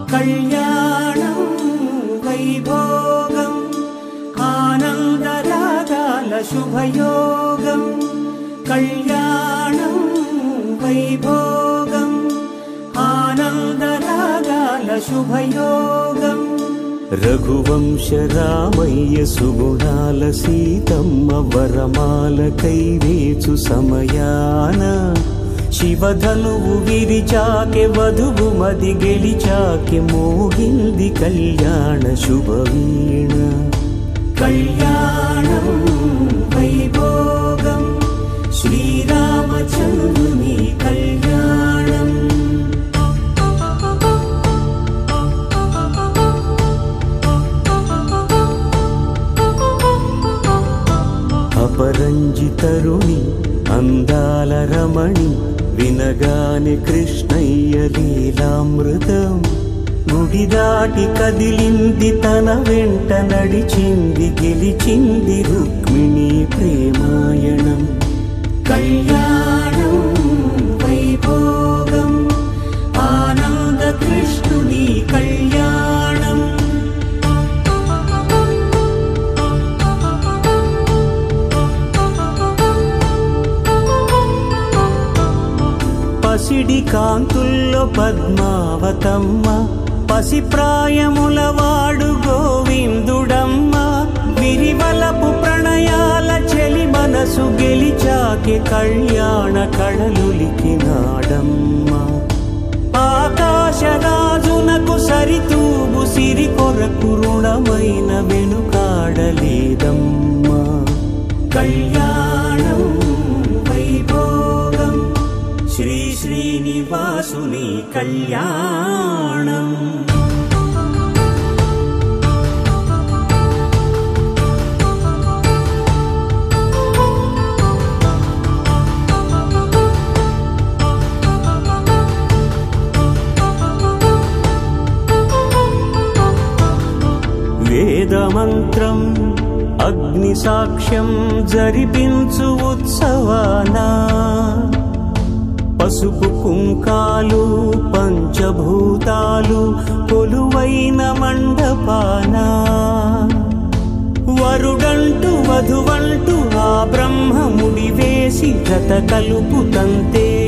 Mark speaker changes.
Speaker 1: కళ్యాణం వైభోగం ఆనందరాగాల శుభయోగం కళ్యాణం వైభోగం ఆనందరాగాల శుభయోగం రఘువంశ రామయ్య సుగుణాల సీతమ్మ వరమాల కైవేచు సమయాన శివధనువు విరిచాకె వధువు మది గెలిచాకె మోగింది కళ్యాణ శుభవీణ కళ్యాణం వైభోగం శ్రీరామచంద్రుని కళ్యాణం అపరంజితరుణి అందాల రమణి వినగానే కృష్ణయ్య లీలామృతం గుడి దాటి కదిలింది తన వెంట నడిచింది గెలిచింది రుక్మిణి ప్రేమాయణం కళ్యాణం వైభోగం ఆనంద కృష్ణుని కళ్యాణం పసిడి కాంతుల్లో పద్మావతమ్మ పసిప్రాయముల వాడు గోవిందుడమ్మ విరివలపు ప్రణయాల చెలి మనసు గెలిచాకే కళ్యాణ కళలులికినాడమ్మ ఆకాశరాజునకు సరితూగు సిరి కొరకు రుణమైన వెనుకాడలేదమ్మా కళ్యాణం వైభోగం శ్రీ శ్రీనివాసుని కళ్యాణం వేదమంత్రం అగ్ని సాక్ష్యం జరిపించు ఉత్సవానా పసుపు కుంకాలు పంచభూతాలు కొలువైన మండపాన వరుడంటూ వధువంటూ ఆ బ్రహ్మముడి వేసి జత కలుపు తంతే